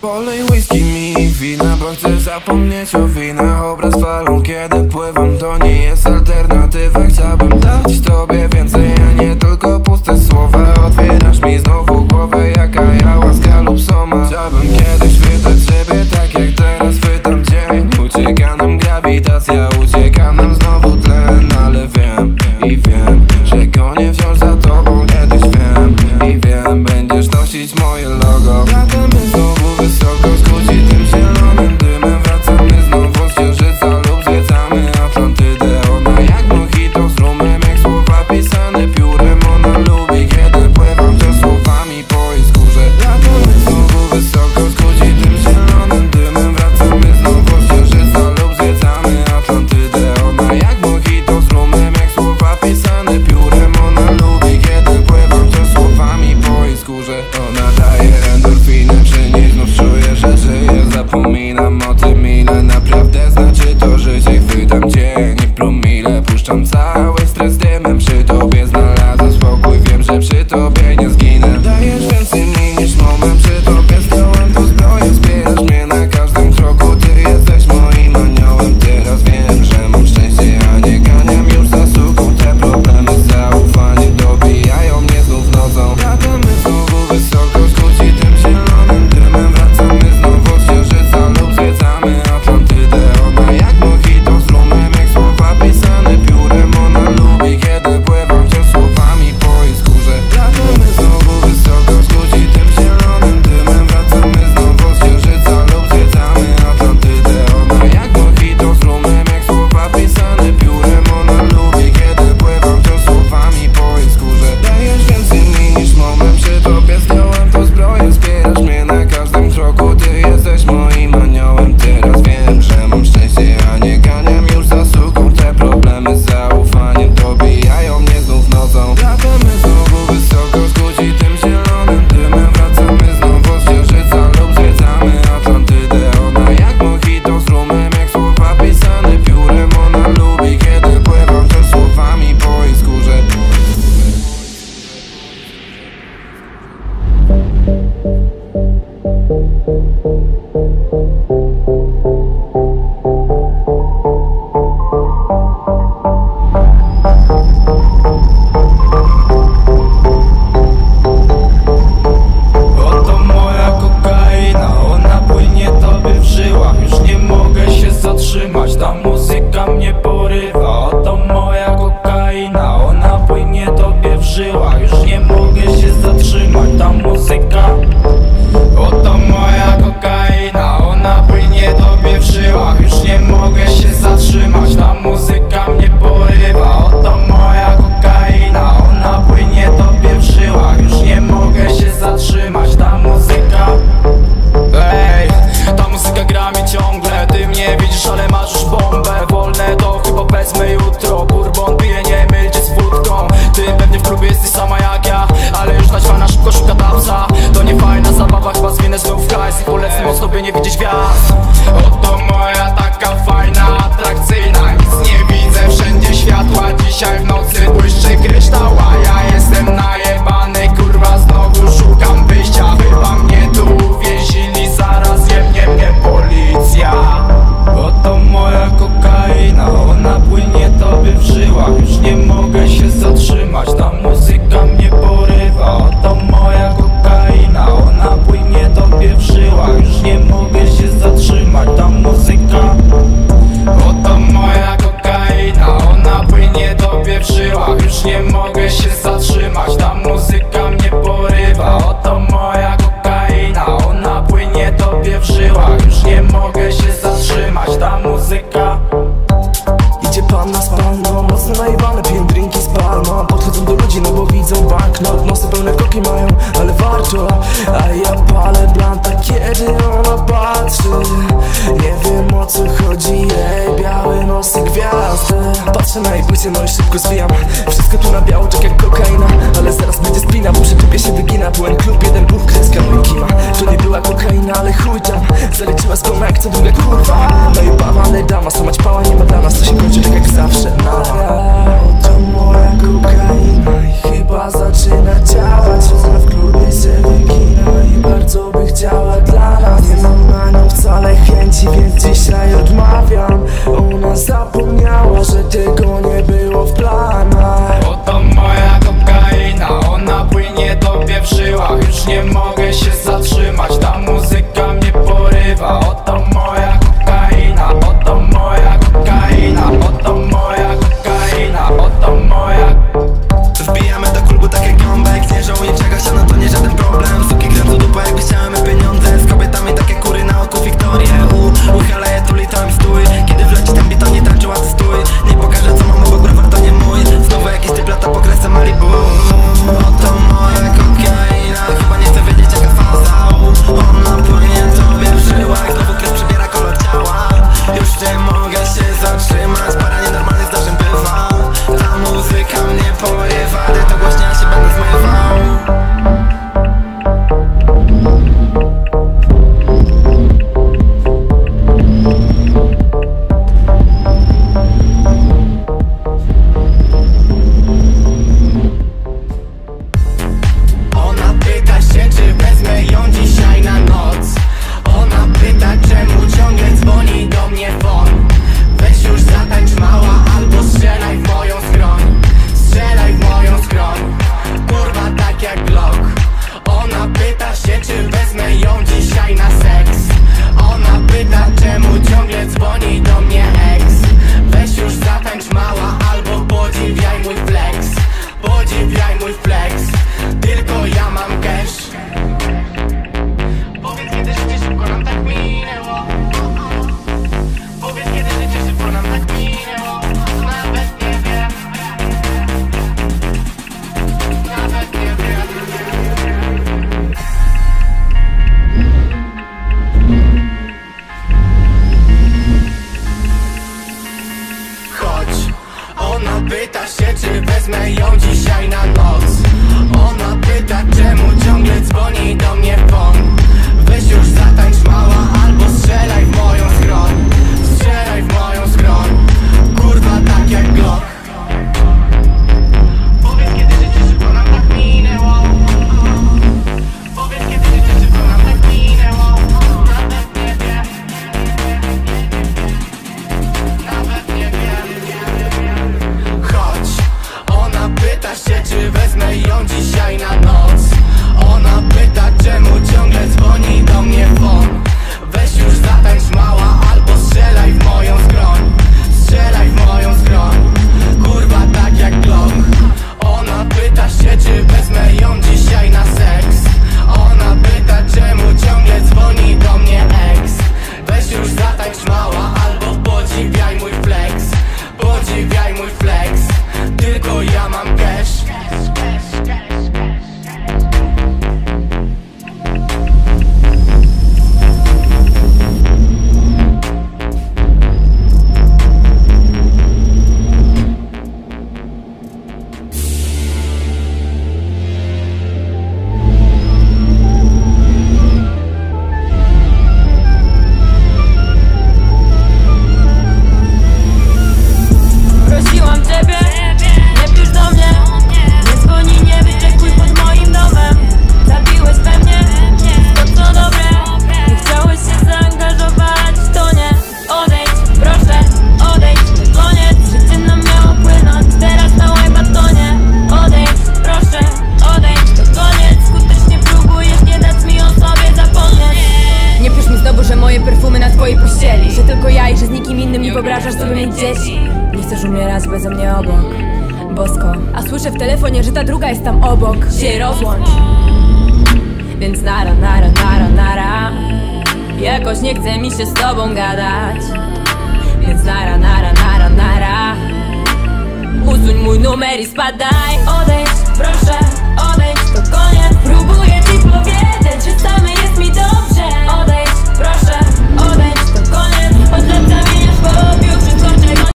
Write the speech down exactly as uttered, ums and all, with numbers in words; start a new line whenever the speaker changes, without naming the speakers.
Polej whisky mi wina, bo chcę zapomnieć o winach. Obraz falą, kiedy pływam, to nie jest alternatywa. Chciałbym dać tobie więcej, a nie tylko puste słowa. Otwierasz mi znowu głowę, jaka ja łaska lub soma. Chciałbym kiedyś chwytać siebie tak jak teraz chwytam dzień. Ucieka nam grawitacja, ucieka nam znowu tlen. Ale wiem i wiem, że gonię wciąż za tobą. Kiedyś wiem i wiem, będziesz nosić moje logo. Latamy znowu wysoko, skróci tym zielonym dymem. Wracamy znowu z księżyca lub zwiedzamy Atlantydę. Ona jak mojito z rumem, jak słowa pisane piórem. Ona lubi, kiedy pływam wciąż słowami po jej skórze. Latamy znowu wysoko, skróci tym zielonym dymem. Wracamy znowu z księżyca lub zwiedzamy Atlantydę. Ona jak mojito z rumem, jak słowa pisane piórem. Ona lubi, kiedy pływam wciąż słowami po jej skórze. Ona daje endorfinę, przy niej znów czuję, że żyję. Zapominam o tym, ile naprawdę znaczy to życie. Chwytam cię, nie w promile, puszczam cały stres dymem. Przy tobie znalazłem spokój, wiem, że przy tobie nie zginę. Dajesz więcej mi niż moment, przy tobie zdjąłem to zbroję. Wspierasz mnie na każdym kroku, ty jesteś moim aniołem. Teraz wiem, że mam szczęście, a nie ganiam już za suką. Te problemy z zaufaniem dobijają mnie znów nocą. Latamy znowu wysoko, skróci tym zielonym dymem. Wracamy znowu z księżyca lub zwiedzamy Atlantydę. Ona jak mojito z rumem, jak słowa pisane piórem. Ona lubi, kiedy pływam wciąż słowami po jej skórze. Latamy znowu wysoko, skróci tym zielonym dymem. Wracamy znowu z księżyca lub zwiedzamy Atlantydę. Ona jak mojito z rumem, jak słowa pisane piórem. Ona lubi, kiedy pływam wciąż słowami po jej skórze. Dajesz więcej mi niż moment, przy tobie zdjąłem to zbroję. Wspierasz mnie na każdym kroku, ty jesteś moim aniołem. Teraz wiem, że mam szczęście, a nie ganiam już za suką. Te problemy z zaufaniem dobijają mnie znów nocą. Latamy znowu wysoko, skróci tym zielonym dymem. Wracamy znowu z księżyca lub zwiedzamy Atlantydę. Ona jak mojito z rumem, jak słowa pisane piórem. Ona lubi, kiedy pływam wciąż słowami po jej skórze.
Oto moja kokaina, ona płynie tobie w żyłach. Już nie mogę się zatrzymać, ta muzyka mnie porywa. Oto moja kokaina, ona płynie tobie w żyłach. Już nie mogę się zatrzymać, ta muzyka. Oto moja kokaina, ona płynie tobie w żyłach. Już nie mogę się zatrzymać, ta muzyka mnie porywa. Oto moja kokaina, ona płynie tobie w żyłach. Już nie mogę się zatrzymać, ta muzyka. Ej, ta muzyka gra mi ciągle. Ty mnie widzisz, ale masz już bombę. Wolne to chyba wezmę jutro. Bourbon piję, nie mylcie z wódką. Ty pewnie w klubie jesteś sama jak ja, ale już naćwana szybko szuka dawca. To nie fajna zabawa, chyba zwinę znów w hajs i polecę mocno, by nie widzieć gwiazd. Oto moja taka fajna, atrakcyjna. Nic nie widzę, wszędzie światła. Dzisiaj w nocy błyszczy kryształa. Ja jestem najebany, kurwa, znowu szukam wyjścia. Chyba mnie tu uwięzili, zaraz jebnie mnie policja. Oto moja kokaina, ona płynie tobie w żyłach. Już nie mogę się zatrzymać, ta muzyka mnie porywa. Oto moja kokaina, ona płynie tobie w żyłach. Już nie mogę się zatrzymać, ta muzyka. Oto moja kokaina, ona płynie tobie w żyłach. Już nie mogę się zatrzymać, ta muzyka mnie porywa. Oto moja kokaina, ona płynie tobie w żyłach. Już nie mogę się zatrzymać, ta muzyka.
Idzie pan na spalno, mocno najebane, piję drinki z palmą. Podchodzą do ludzi, no bo widzą banknot. Nosy pełne koki mają, ale warto. A ja palę blanta, kiedy ona patrzy. Nie wiem o co chodzi, jej białe nosy gwiazdy. Patrzę na jej płycie, no i szybko zwijam. Wszystko tu na biało, tak jak kokaina. Ale zaraz będzie spina, bo przy trybie się wygina. Byłem klub, jeden buch, kreska, no i kima. To nie była kokaina, ale chuj tam. Zaleciła z komek, co druga kurwa. No i bawa, ale dama, słomać pała nie ma dla nas. To się kończy tak jak zawsze, nara. To moja kokaina i chyba zaczyna działać. W klubie się wygina i bardzo by chciała dla nas.
moje perfumy na twojej pościeli. Że tylko ja i że z nikim innym nie wyobrażasz sobie mieć dzieci. Nie chcesz umierać beze mnie obok, bosko. A słyszę w telefonie, że ta druga jest tam obok. Się rozłącz. Więc nara, nara, nara, nara. Jakoś nie chce mi się z tobą gadać. Więc nara, nara, nara, nara. Usuń mój numer i spadaj. Odejdź, proszę.